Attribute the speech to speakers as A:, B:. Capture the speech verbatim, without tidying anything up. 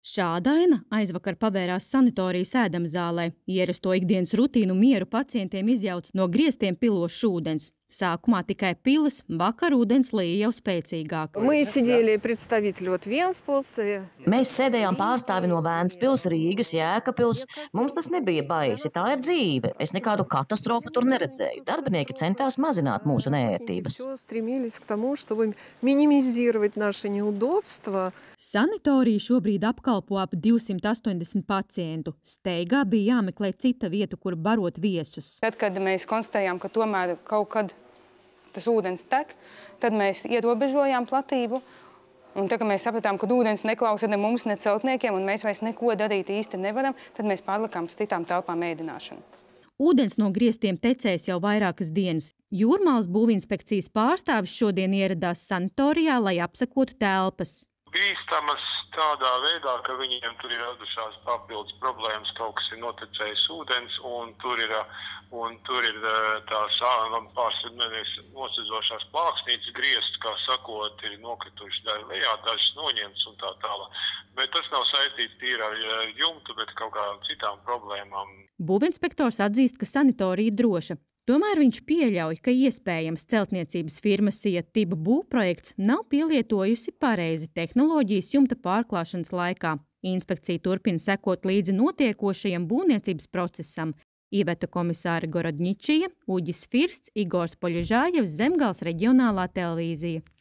A: Šāda aina aizvakar pavērās sanatorijas ēdamzālē. Ierasto ikdienas rutīnu mieru pacientiem izjauc no griestiem pilošs ūdens. Sākumā tikai pilis, vakar ūdens līja jau spēcīgāk.
B: Mēs sēdējām pārstāvi no Vēncpils, Rīgas, Jēkabpils. Mums tas nebija baisi, tā ir dzīve. Es nekādu katastrofu tur neredzēju. Darbinieki centās mazināt mūsu neērtības.
A: Sanatorija šobrīd apkalpo ap divsimt astoņdesmit pacientu. Steigā bija jāmeklē cita vieta, kur barot viesus.
C: Tad, kad mēs konstatējām, ka tomēr kaut kad tas ūdens tek, tad mēs ierobežojām platību. Un tad, kad mēs sapratām, ka ūdens neklausa ne mums, ne celtniekiem, un mēs vairs neko darīt īsti nevaram, tad mēs pārlikām uz citām telpām ēdināšanu.
A: Ūdens no griestiem tecēs jau vairākas dienas. Jūrmālas būvinspekcijas pārstāvis šodien ieradās sanatorijā, lai apsekotu telpas.
D: Bīstamas tādā veidā, ka viņiem tur ir radušās papildus problēmas, kaut kas ir notecējis ūdens, un tur ir, un tur ir tās pārsvarās nosezošās plāksnītes griezts, kā sakot, ir nokrituši daļa lejā, dažas noņemts un tā tālāk. Bet tas nav saistīts tīri ar jumtu, bet kaut kādām citām problēmām.
A: Būvinspektors atzīst, ka sanatorija ir droša. Tomēr viņš pieļauj, ka iespējams celtniecības firma Sietiba būvprojekts nav pielietojusi pareizi tehnoloģijas jumta pārklāšanas laikā. Inspekcija turpina sekot līdzi notiekošajam būvniecības procesam. Iveta komisāra Gorodņičija, Uģis Firsts, Igors Poļežājevs, Zemgales reģionālā televīzija.